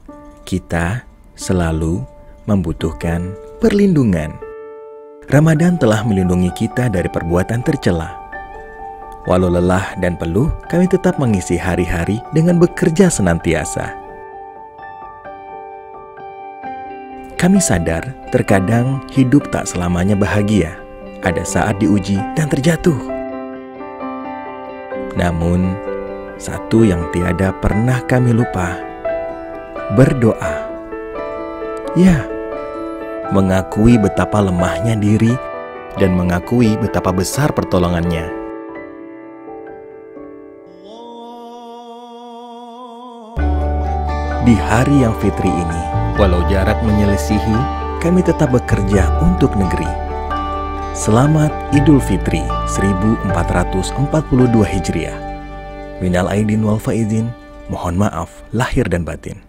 Kita selalu membutuhkan perlindungan. Ramadan telah melindungi kita dari perbuatan tercela. Walau lelah dan peluh, kami tetap mengisi hari-hari dengan bekerja senantiasa. Kami sadar terkadang hidup tak selamanya bahagia. Ada saat diuji dan terjatuh. Namun, satu yang tiada pernah kami lupa, berdoa. Ya, mengakui betapa lemahnya diri dan mengakui betapa besar pertolongannya. Di hari yang fitri ini, walau jarak menyelisihi, kami tetap bekerja untuk negeri. Selamat Idul Fitri 1442 Hijriah. Minal aidin wal faizin, mohon maaf lahir dan batin.